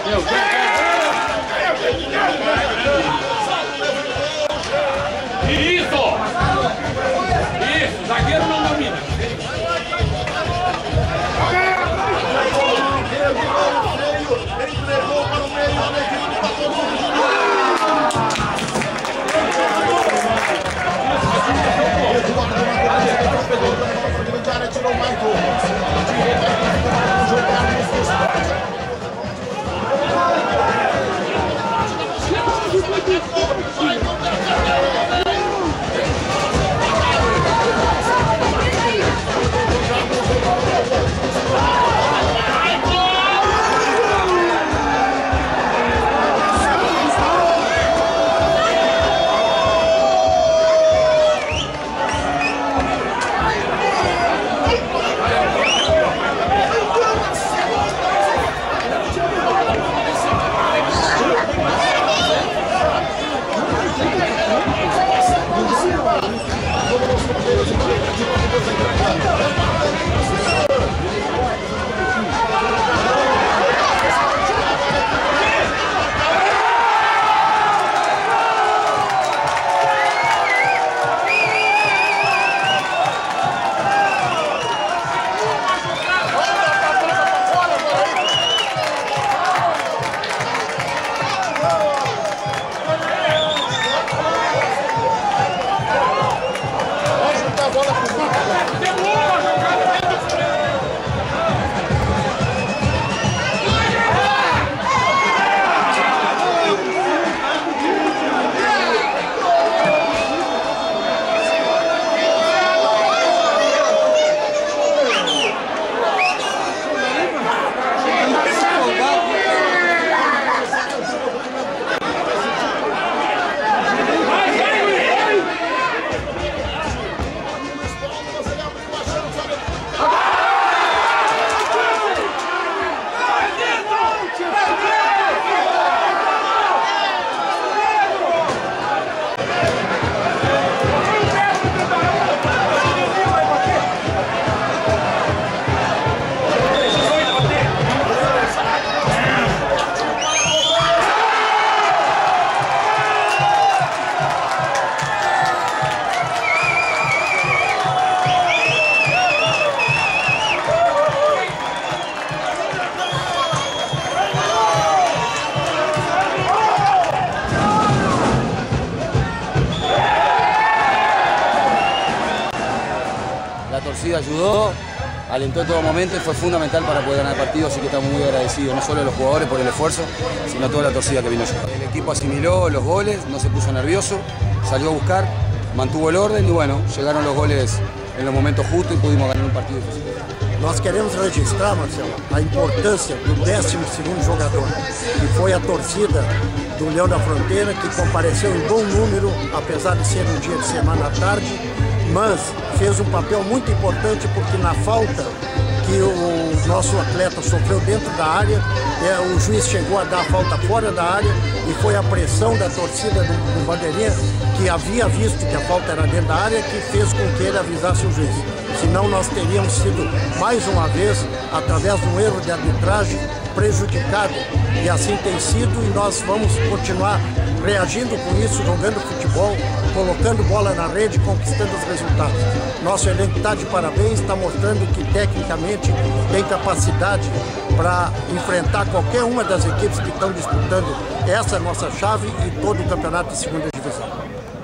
Isso! Isso, zagueiro não domina. Entregou para o meio da equipe do 14. Tirou mais gol. La torcida ayudó, alentó en todo momento y fue fundamental para poder ganar el partido, así que estamos muy agradecidos, no solo a los jugadores por el esfuerzo, sino a toda la torcida que vino allá. El equipo asimiló los goles, no se puso nervioso, salió a buscar, mantuvo el orden y bueno, llegaron los goles en los momentos justos y pudimos ganar un partido difícil. Nós queremos registrar, Marcelo, a importância do 12º jogador, que foi a torcida do Leão da Fronteira, que compareceu em bom número, apesar de ser um dia de semana à tarde, mas fez um papel muito importante porque na falta que o nosso atleta sofreu dentro da área, o juiz chegou a dar a falta fora da área e foi a pressão da torcida do Bandeirinha, que havia visto que a falta era dentro da área, que fez com que ele avisasse o juiz. Senão nós teríamos sido, mais uma vez, através de um erro de arbitragem, prejudicado. E assim tem sido e nós vamos continuar reagindo com isso, jogando futebol, colocando bola na rede, conquistando os resultados. Nosso elenco está de parabéns, está mostrando que tecnicamente tem capacidade para enfrentar qualquer uma das equipes que estão disputando essa nossa chave e todo o campeonato de segunda divisão.